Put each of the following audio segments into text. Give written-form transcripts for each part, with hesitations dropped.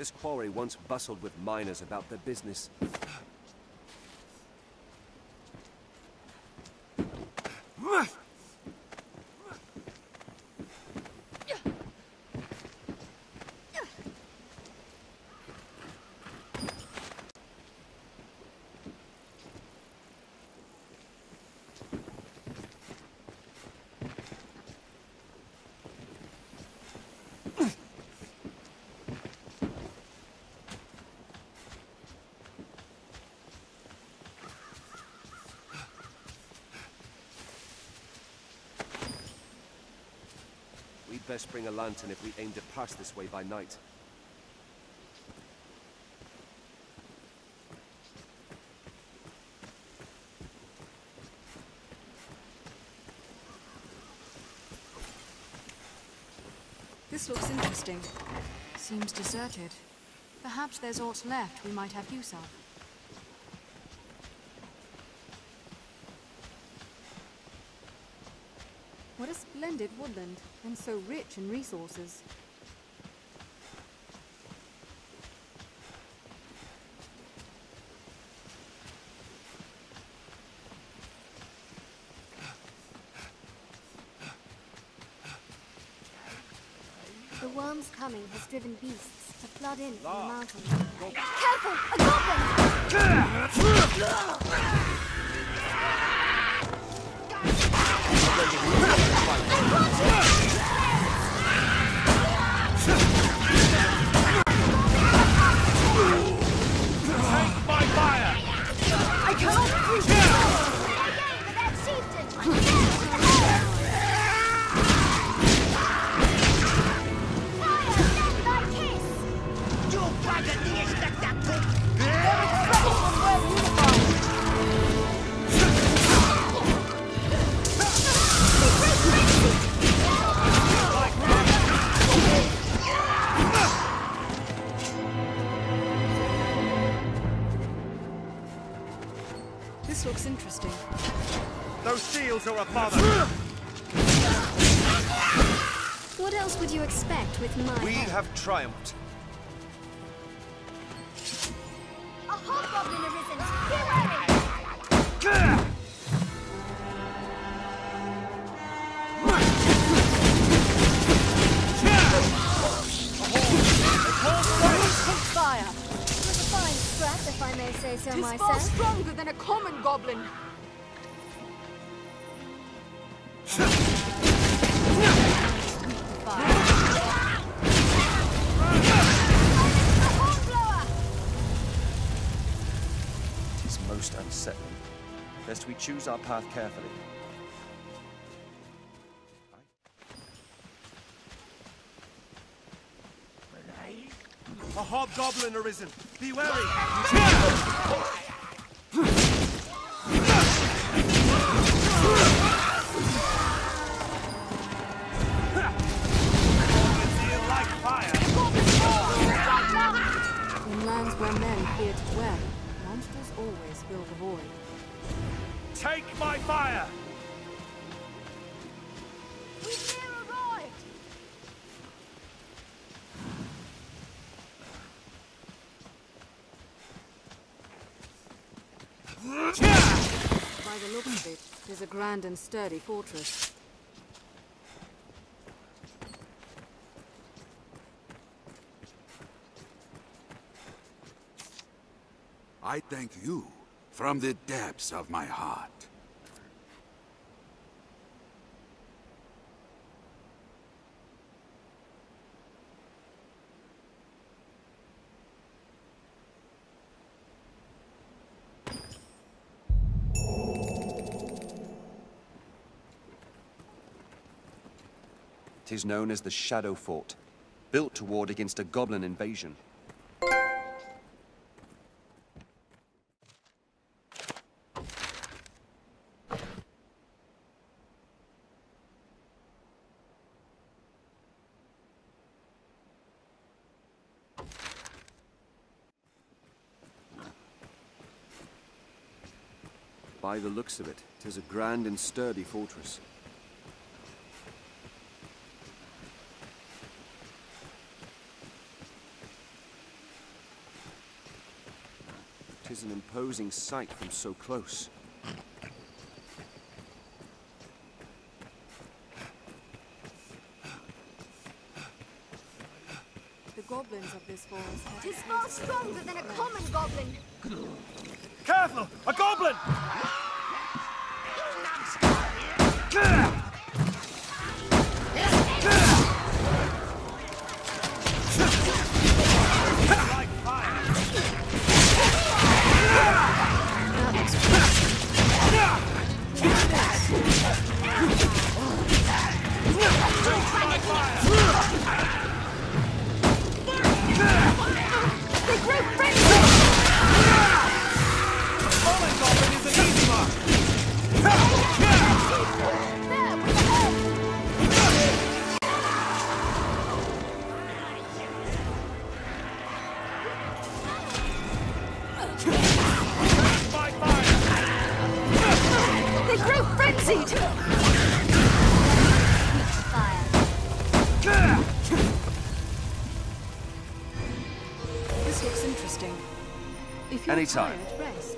This quarry once bustled with miners about their business. We'd best bring a lantern if we aim to pass this way by night. This looks interesting. Seems deserted. Perhaps there's aught left we might have use of. What a splendid woodland, and so rich in resources. The worm's coming has driven beasts to flood in from the mountain. Careful! A goblin! This looks interesting. Those seals are a bother! What else would you expect with my We head? have triumphed. A hobgoblin arisen! Be wary! Fire! It was a fine scrap, if I may say so 'Tis far myself. stronger than a common goblin. It is most unsettling. Best we choose our path carefully. A hobgoblin arisen! Be wary! Like fire! In lands where men fear to dwell, monsters always fill the void. Take my fire! We've near arrived! By the looks of it, it is a grand and sturdy fortress. I thank you from the depths of my heart. It is known as the Shadow Fort, built to ward against a goblin invasion. By the looks of it, it is a grand and sturdy fortress. 'Tis an imposing sight from so close. The goblins of this forest have... Tis far stronger than a common goblin. Careful! A goblin! This looks interesting. If you're Anytime. tired, rest.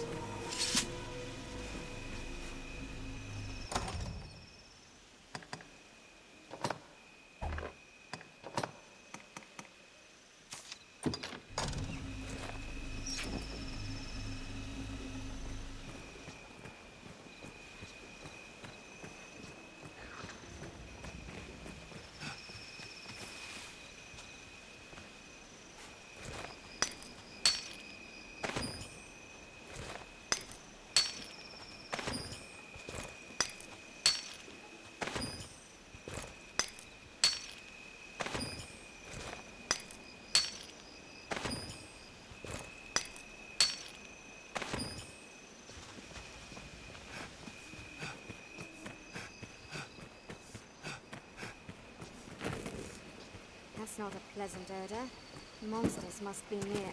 That's not a pleasant odor. Monsters must be near.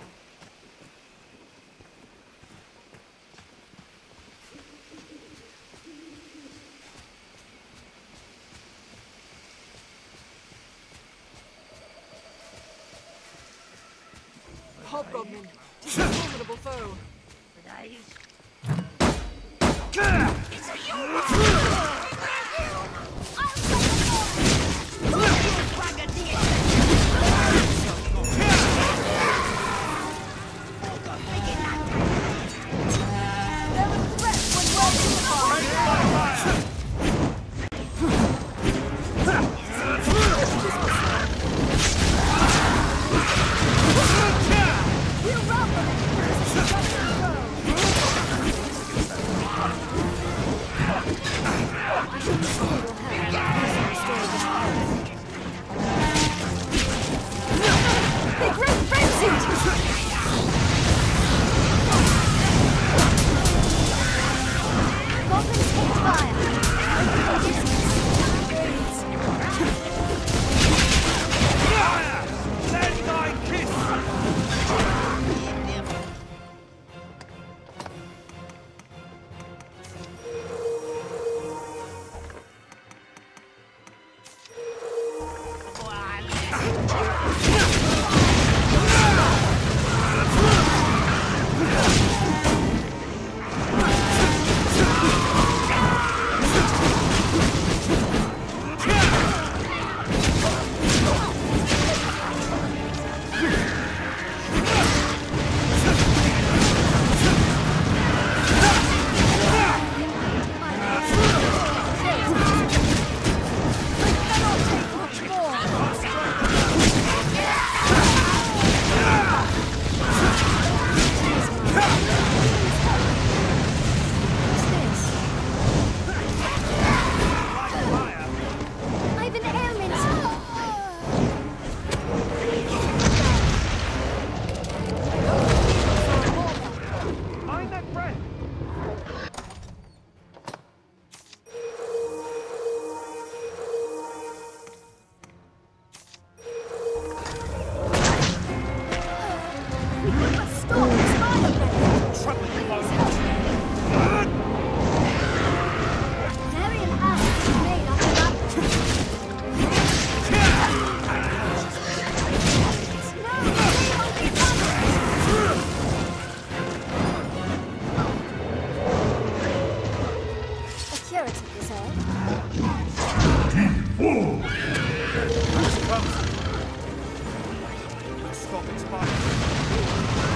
Hobgoblin, 'tis a formidable foe. Stop expiring.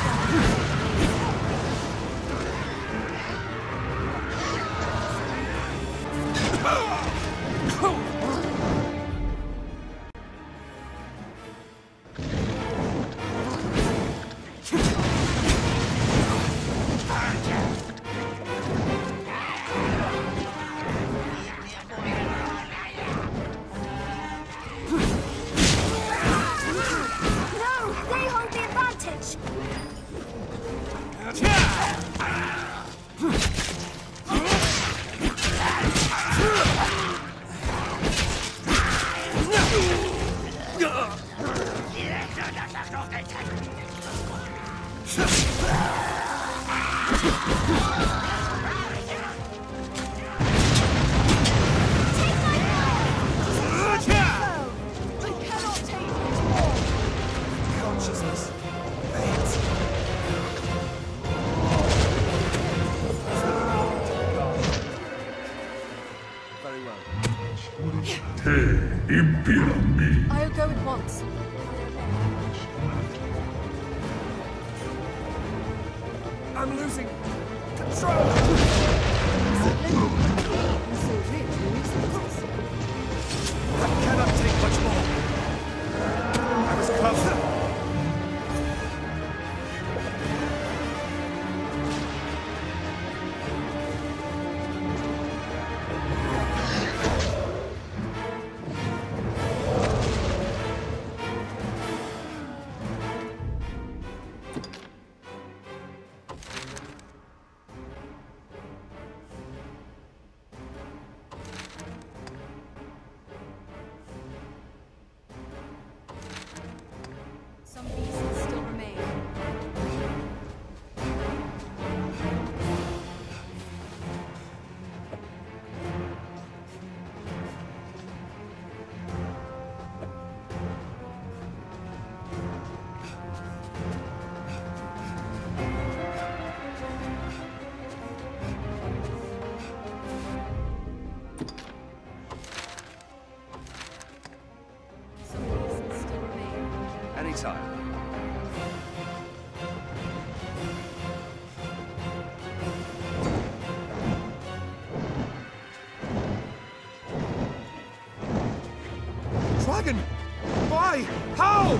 No! They hold the advantage! Consciousness fades. Very well. I'll go at once. I'm losing control! So really useless. I cannot take much more. I was closer. Some beasts still remain. Some beasts still remain. Anytime. Dragon! Why? How?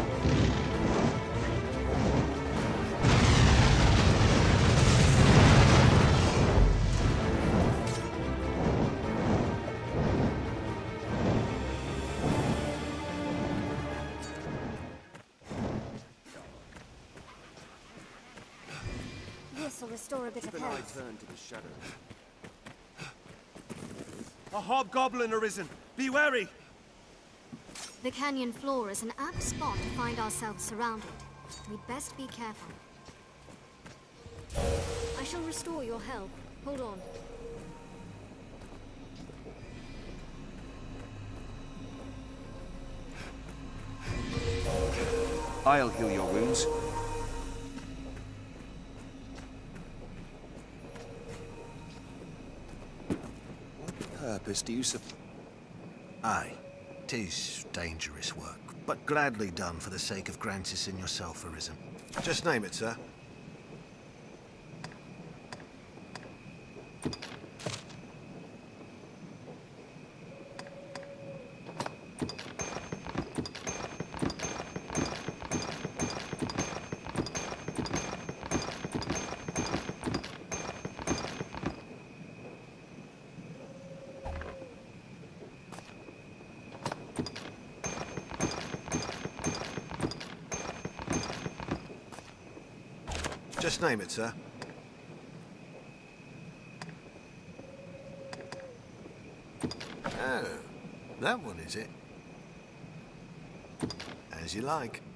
This will restore a bit of Keep an eye health. turned to the shadows. A hobgoblin arisen. Be wary! The canyon floor is an apt spot to find ourselves surrounded. We'd best be careful. I shall restore your health. Hold on. I'll heal your wounds. What purpose do you Aye, 'tis dangerous work, but gladly done for the sake of Grantis and yourself, Arisen. Just name it, sir. Just name it, sir. Oh, that one is it? As you like.